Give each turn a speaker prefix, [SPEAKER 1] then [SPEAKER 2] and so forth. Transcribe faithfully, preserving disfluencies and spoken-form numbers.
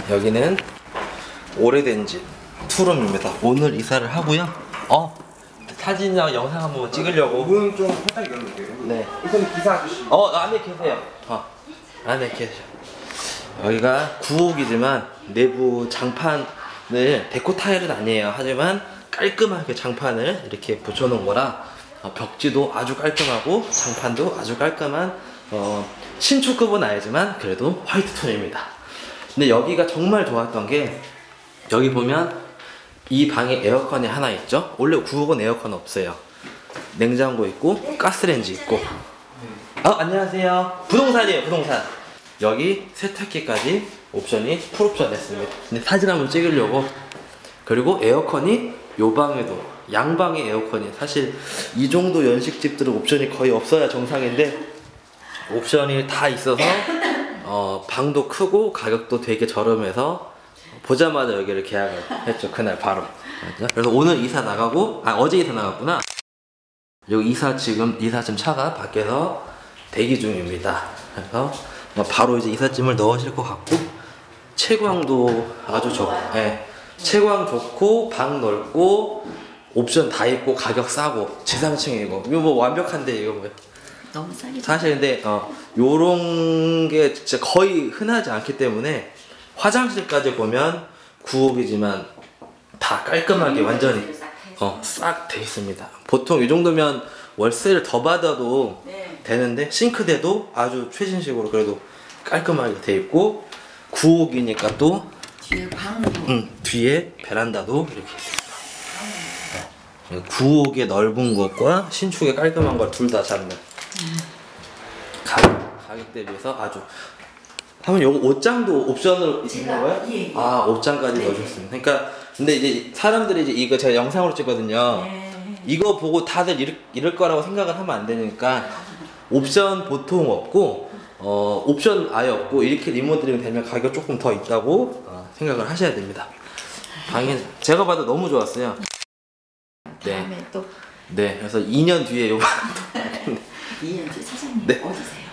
[SPEAKER 1] 여기는 오래된 집 투룸입니다. 오늘 이사를 하고요. 어 사진이랑 영상 한번 찍으려고.
[SPEAKER 2] 문 좀 살짝 열어볼게요.
[SPEAKER 1] 네.
[SPEAKER 2] 우선 기사 아저씨.
[SPEAKER 1] 어 안에 계세요. 어 안에 계셔. 여기가 구옥이지만 내부 장판을 데코 타일은 아니에요. 하지만 깔끔하게 장판을 이렇게 붙여놓은 거라 어, 벽지도 아주 깔끔하고 장판도 아주 깔끔한 어, 신축급은 아니지만 그래도 화이트 톤입니다. 근데 여기가 정말 좋았던 게 여기 보면 이 방에 에어컨이 하나 있죠. 원래 구옥은 에어컨 없어요. 냉장고 있고 가스레인지 있고. 어 안녕하세요. 부동산이에요. 부동산. 여기 세탁기까지 옵션이 풀옵션 됐습니다. 근데 사진 한번 찍으려고. 그리고 에어컨이 요 방에도 양방의 에어컨이 사실 이 정도 연식집들은 옵션이 거의 없어야 정상인데 옵션이 다 있어서 어, 방도 크고 가격도 되게 저렴해서 보자마자 여기를 계약을 했죠. 그날 바로. 그래서 오늘 이사 나가고 아 어제 이사 나갔구나. 여기 이사 지금 이사 지금 차가 밖에서 대기 중입니다. 그래서 바로 이제 이삿짐을 넣으실 것 같고 채광도 아주 좋고 예. 채광 좋고 방 넓고 옵션 다 있고 가격 싸고 지상층이고 이거 뭐 완벽한데 이거 뭐야?
[SPEAKER 3] 너무 싸게.
[SPEAKER 1] 사실 근데 어 요런 게 진짜 거의 흔하지 않기 때문에 화장실까지 보면 구옥이지만 다 깔끔하게 완전히 어 싹 돼 있습니다. 보통 이 정도면 월세를 더 받아도
[SPEAKER 3] 네.
[SPEAKER 1] 되는데 싱크대도 아주 최신식으로 그래도 깔끔하게 돼 있고 구옥이니까 또
[SPEAKER 3] 뒤에 방.
[SPEAKER 1] 음, 뒤에 베란다도 이렇게 있습니다. 구옥의 넓은 것과 신축의 깔끔한 걸 둘 다 잡는 가격, 가격 대비해서 아주 하면 요거 옷장도 옵션으로 있는 거예요?
[SPEAKER 3] 예, 예.
[SPEAKER 1] 아 옷장까지
[SPEAKER 3] 네.
[SPEAKER 1] 넣어줬습니다. 그러니까 근데 이제 사람들이 이제 이거 제가 영상으로 찍거든요.
[SPEAKER 3] 네.
[SPEAKER 1] 이거 보고 다들 이럴, 이럴 거라고 생각을 하면 안 되니까 옵션 보통 없고 어 옵션 아예 없고 이렇게 리모델링 되면 가격 조금 더 있다고 어, 생각을 하셔야 됩니다. 방에 제가 봐도 너무 좋았어요.
[SPEAKER 3] 다음에 또
[SPEAKER 1] 네, 그래서 이 년 뒤에 요
[SPEAKER 3] 이현주 사장님
[SPEAKER 1] 네.
[SPEAKER 3] 어디세요?